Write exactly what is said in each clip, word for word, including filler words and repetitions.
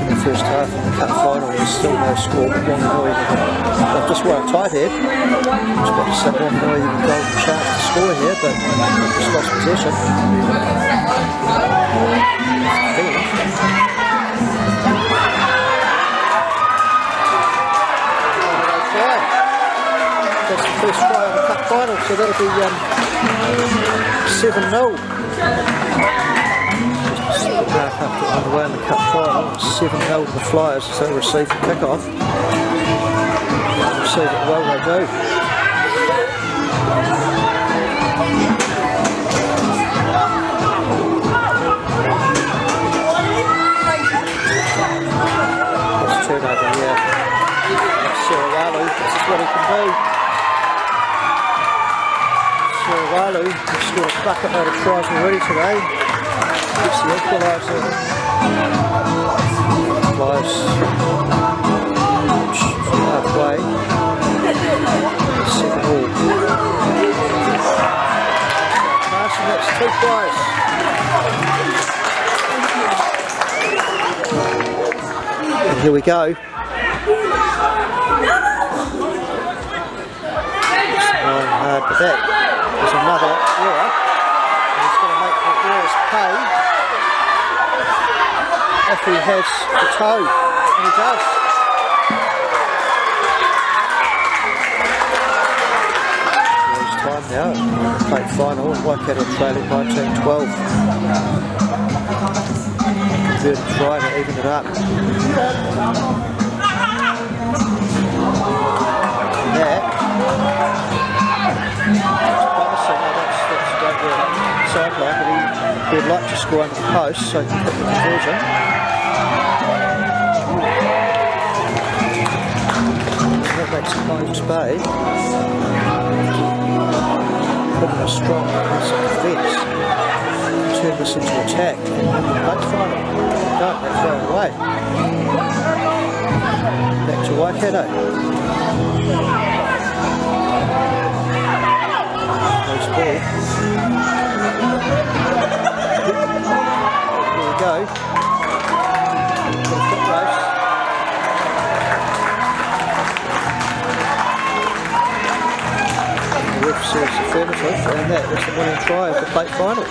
in the first half in the cup final. There's still no score, but Wanganui they've just won a tight head. I was about to say Wanganui have a golden chance to score here, but they've just lost possession. That's the first try of the cup final, so that'll be um, seven nil. Just a half after underway in the cup final, seven nil to the Flyers as they receive the kick-off. Receive it well, they do. Let's turn over here. Sirawalu, this is what he can do. Sirawalu has scored a bucket load of tries already today. Gets the equaliser. Flies from halfway. Second all. Passing, that's two tries. And here we go. Hard to back. There's another error. And he's going to make the errors pay if he has the toe. And he does. There's time now. The plate final. Waikato trailing nineteen twelve. Converted try to even it up. And that. Sideline, but he, he would like to score under the post, so he can put the conversion. That makes a close spade. Put in a strong defence. Turn this into attack and win the plate final. Don't, they throw it away. Back to Waikato. Nice ball. Here we go. Got a foot race. The ref says affirmative, and that is the winning try of the plate final.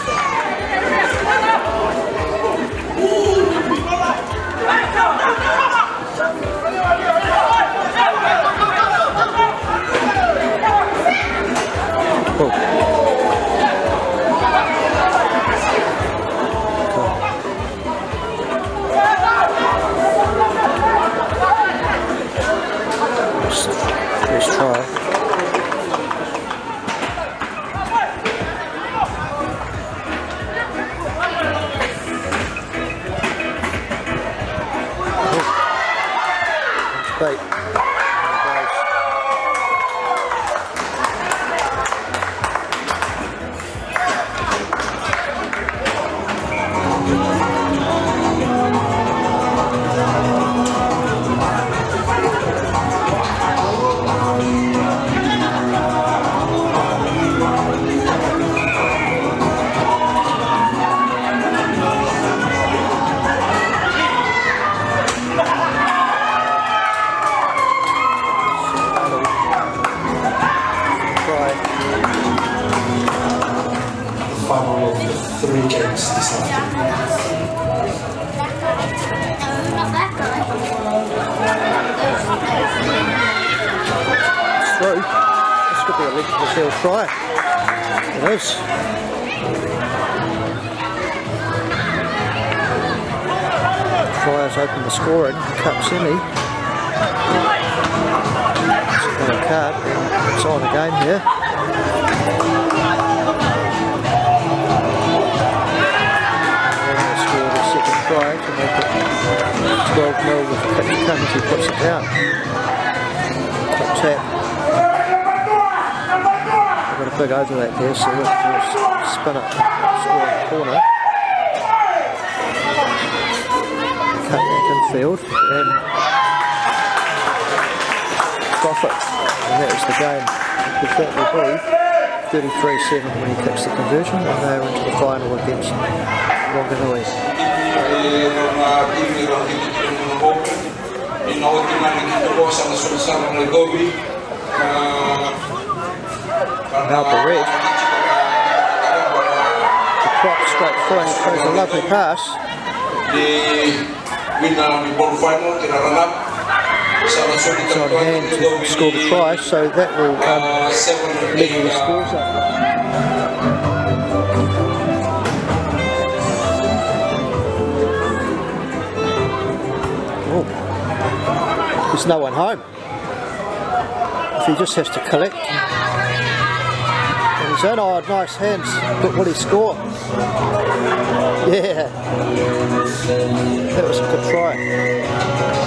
Cool. Let's try. Bait. Three games this afternoon. It's through. This could be a link to the field try. It is. Flyers open the scoring. Cup semi. It's got a card. It's on again here. Try to make it twelve nil with Pitney Cummins who puts it down. Top tap. I've got a big overlap there, so we'll just spin it, score in the corner. Cut back infield and profit. And that was the game. With that will be thirty-three seven when he kicks the conversion, and they're into the final against Wanganui. Now the red. The crop straight through and throws a lovely pass. It's on hand to score the try, so that will um, level the scores up. Oh, there's no one home. If he just has to collect. And his own, oh, nice hands. But will he score? Yeah. That was a good try.